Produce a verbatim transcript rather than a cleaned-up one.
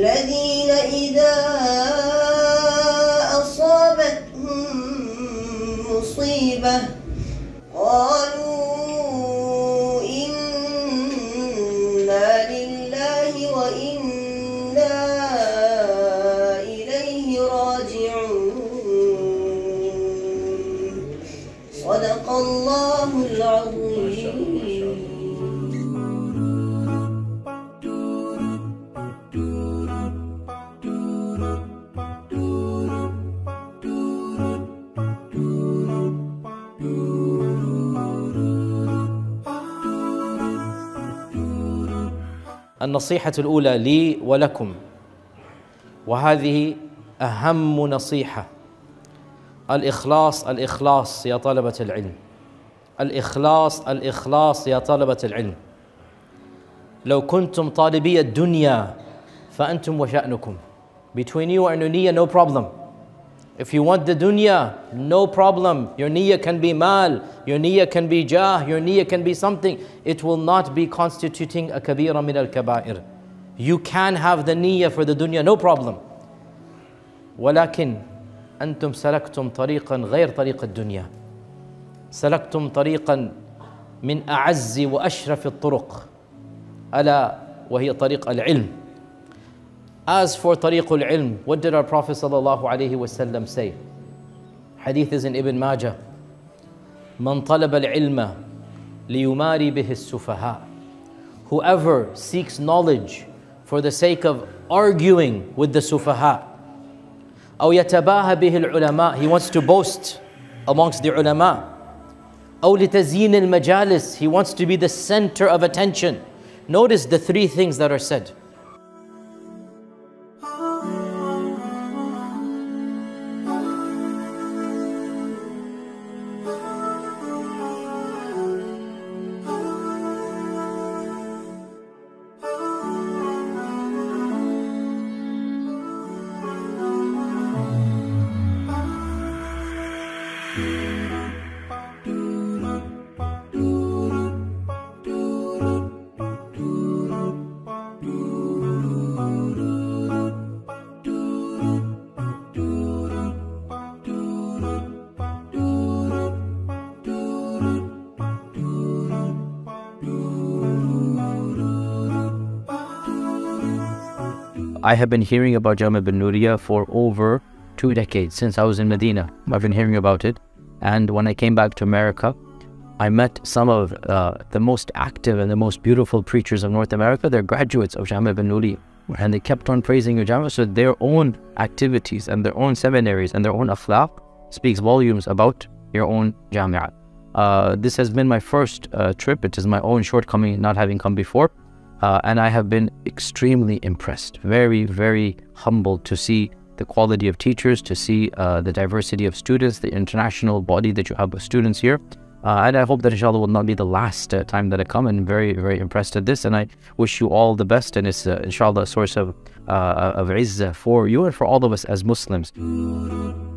الذين إذا أصابتهم مصيبة قالوا إنا لله وإنا إليه راجعون. صدق الله العظيم. النصيحة الأولى لي ولكم، وهذه أهم نصيحة، الإخلاص الإخلاص يا طلبة العلم، الإخلاص الإخلاص يا طلبة العلم. لو كنتم طالبي الدنيا فأنتم وشأنكم. Between you and your niyyah, no problem. If you want the dunya, no problem. Your niyyah can be mal, your niyyah can be jah, your niyyah can be something. It will not be constituting a kabira min al-kaba'ir. You can have the niyyah for the dunya, no problem. ولكن أنتم سلكتم طريقا غير طريق الدنيا. سلكتم طريقا من أعز وأشرف الطرق، ألا وهي طريق العلم. As for طريق العلم, what did our Prophet sallallahu alaihi wasallam say? Hadith is in Ibn Majah. من طلب العلم ليماري به السفهاء. Whoever seeks knowledge for the sake of arguing with the sufaha. أو يتباهى به العلماء. He wants to boast amongst the ulama. أو لتزيين المجالس. He wants to be the center of attention. Notice the three things that are said. I have been hearing about Jami' bin Nuriya for over two decades, since I was in Medina. I've been hearing about it. And when I came back to America, I met some of uh, the most active and the most beautiful preachers of North America. They're graduates of Jami' bin Nuriya. And they kept on praising your Jami'. So their own activities and their own seminaries and their own akhlaq speaks volumes about your own Jami'ah. Uh, this has been my first uh, trip. It is my own shortcoming not having come before. Uh, and I have been extremely impressed, very, very humbled to see the quality of teachers, to see uh, the diversity of students, the international body that you have of students here. Uh, and I hope that inshallah will not be the last uh, time that I come, and very, very impressed at this. And I wish you all the best, and it's uh, inshallah a source of, uh, of izzah for you and for all of us as Muslims.